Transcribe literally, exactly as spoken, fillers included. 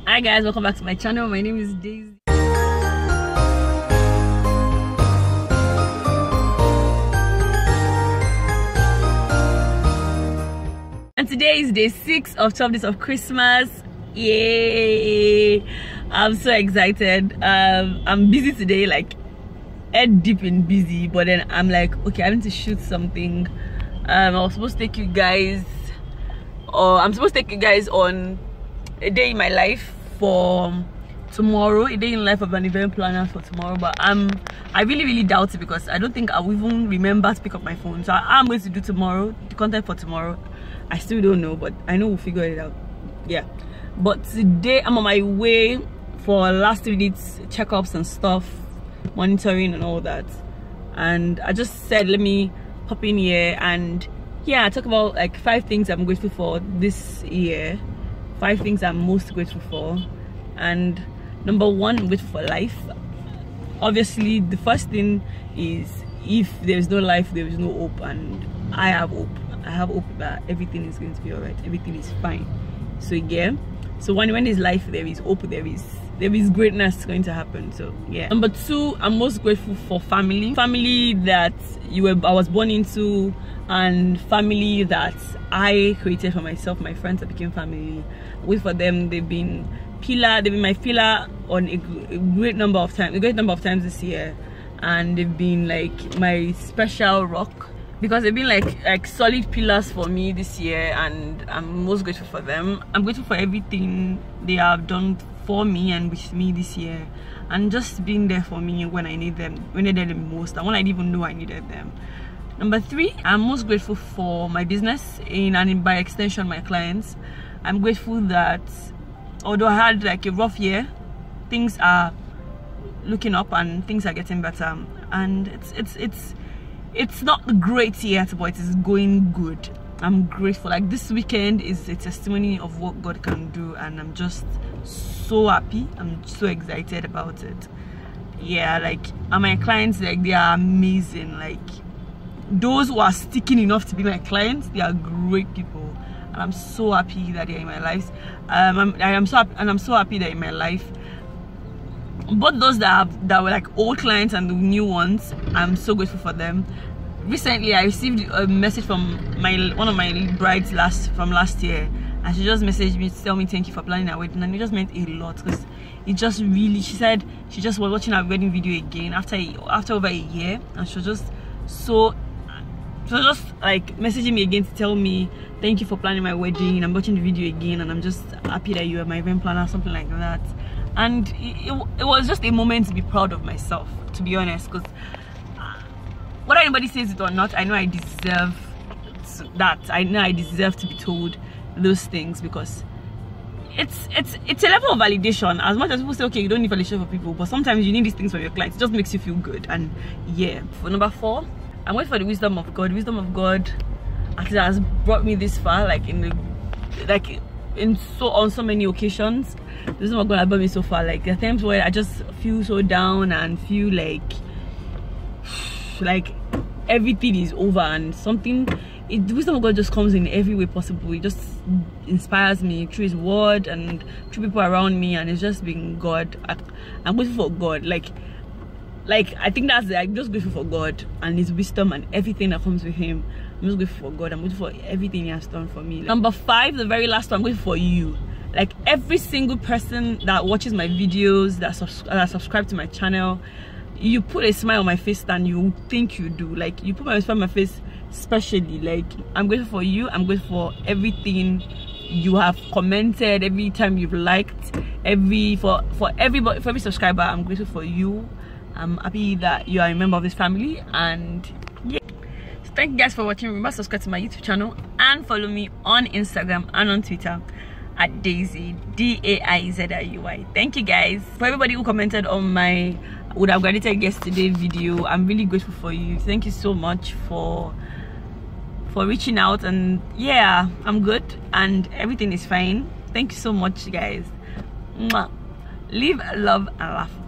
Hi guys, welcome back to my channel. My name is Daisy. And today is day six of twelve days of Christmas. Yay! I'm so excited. um I'm busy today, like head deep in busy, but then I'm like, okay, I need to shoot something. um I was supposed to take you guys or I'm supposed to take you guys on a day in my life for tomorrow, a day in life of an event planner for tomorrow, but um I really really doubt it because I don't think I'll even remember to pick up my phone. So I'm going to do tomorrow, the content for tomorrow. I still don't know, but I know we'll figure it out. Yeah, but today I'm on my way for last minute checkups and stuff, monitoring and all that, and I just said let me pop in here and yeah, talk about like five things I'm grateful for this year, five things I'm most grateful for. And number one, I'm grateful for life. Obviously the first thing is, if there's no life, there is no hope, and I have hope. I have hope that everything is going to be all right, everything is fine. So yeah, so when when there's life, there is hope, there is there is greatness going to happen. So yeah. Number two, I'm most grateful for family. Family that you were I was born into, and family that I created for myself. My friends that became family. Wait for them. They've been pillar. They've been my pillar on a, a great number of times. A great number of times this year, and they've been like my special rock because they've been like like solid pillars for me this year, and I'm most grateful for them. I'm grateful for everything they have done for me and with me this year, and just being there for me when I need them, when I needed them most, and when I didn't even know I needed them. Number three, I'm most grateful for my business, in and by extension my clients. I'm grateful that although I had like a rough year, things are looking up and things are getting better, and it's it's it's it's not great yet, but it is going good. I'm grateful. Like this weekend is a testimony of what God can do, and I'm just so happy. I'm so excited about it. Yeah, like, and my clients, like, they are amazing. Like, those who are sticking enough to be my clients, they are great people, and I'm so happy that they're in my life. Um, I'm, I am so happy, and I'm so happy they're in my life. But those that have, that were like old clients and the new ones, I'm so grateful for them. Recently, I received a message from my one of my brides last from last year, and she just messaged me to tell me thank you for planning our wedding, and it just meant a lot because it just really. She said she just was watching our wedding video again after after over a year, and she was just so. She was just like messaging me again to tell me thank you for planning my wedding. I'm watching the video again, and I'm just happy that you are my event planner, something like that. And it, it, it was just a moment to be proud of myself, to be honest, because whether anybody says it or not, I know I deserve that. I know I deserve to be told those things, because it's it's it's a level of validation. As much as people say, okay, you don't need validation for people, but sometimes you need these things for your clients. It just makes you feel good. And yeah, for number four, I'm waiting for the wisdom of God. Wisdom of God actually has brought me this far, like in the like in so on so many occasions. The wisdom of God has brought me so far. Like there are times where I just feel so down and feel like like everything is over, and something it, the wisdom of God just comes in every way possible. It just inspires me through his word and through people around me, and it's just been God. I, I'm grateful for God. Like like I think that's I'm just grateful for God and his wisdom and everything that comes with him. I'm just grateful for God. I'm grateful for everything he has done for me. Number five, the very last one, I'm grateful for you. Like every single person that watches my videos, that, subs that subscribe to my channel, you put a smile on my face than you think you do. Like you put my smile on my face especially. Like I'm grateful for you. I'm grateful for everything you have commented, every time you've liked, every for for everybody, for every subscriber. I'm grateful for you. I'm happy that you are a member of this family, and yeah. So thank you guys for watching. Remember to subscribe to my YouTube channel and follow me on Instagram and on Twitter at Daisy, D A I Z I U Y. Thank you guys. For everybody who commented on my would have graduated yesterday video, I'm really grateful for you. Thank you so much for for reaching out, and yeah, I'm good and everything is fine. Thank you so much guys. Mwah. Live, love and laugh.